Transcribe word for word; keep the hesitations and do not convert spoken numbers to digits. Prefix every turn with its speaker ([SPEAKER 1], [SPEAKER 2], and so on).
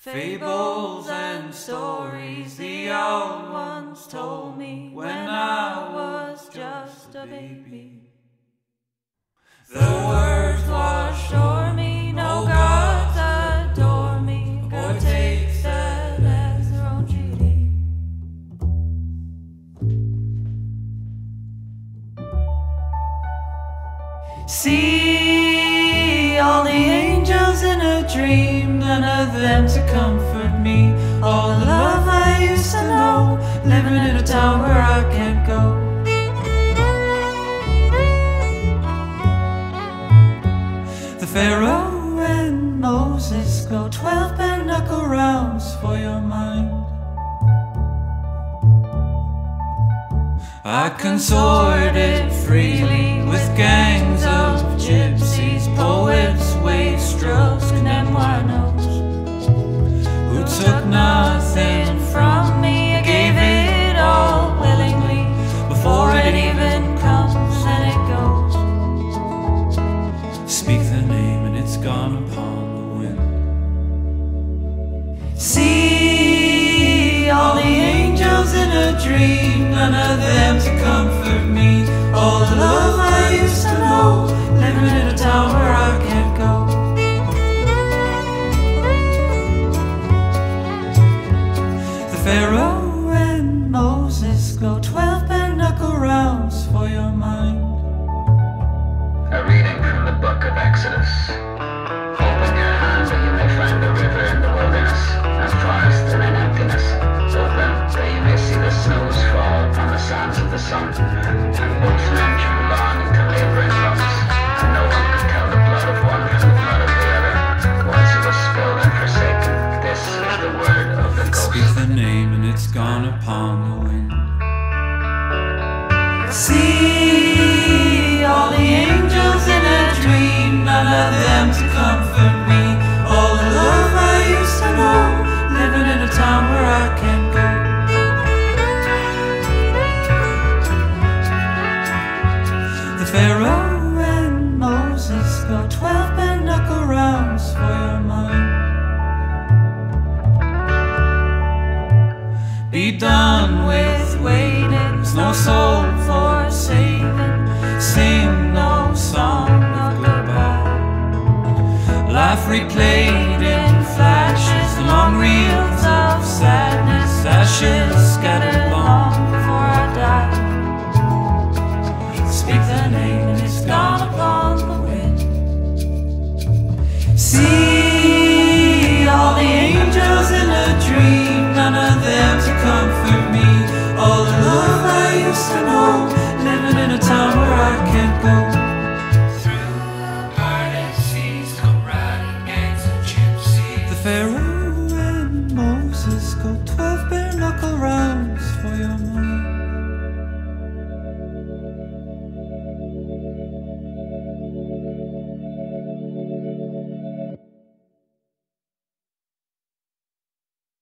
[SPEAKER 1] Fables and stories the old ones told me when I was just a baby. The words wash o'er me, no gods adore me, or take that as their own treaty. See all the angels in a dream, none of them to comfort me. All the love I used to know, living in a town where I can't go. The Pharaoh and Moses go twelve pinnacle rounds for your mind. I consorted freely with gangs of gypsies, poets, wastrels, memoirs, who took nothing from me. I gave it all willingly. Before it even comes and it goes, speak the name and it's gone upon the wind. See all the angels in a dream, none of them to comfort me. All the love I used to know, living in a town where I can't go. The Pharaoh and Moses go twelve pinnacle rounds for your mind.
[SPEAKER 2] A reading from the book of Exodus. Open your hand that you may find the river in the wilderness, and forest and in emptiness. Open that you may see the snows fall upon the sands of the sun, and both men drew long into labor in lumps, and no one could tell the blood of one from the blood of the other. Once it was spilled and forsaken. This is the word of the ghost.
[SPEAKER 1] Speak the name and it's gone upon the wind. See all the angels in a dream, none of them to comfort me. All the love I used to know, living in a town where I can't go. The Pharaoh and Moses go twelve pinnacle rounds for your mind. Be done with waiting, there's no soul for saving. Sing no song of goodbye. Life replayed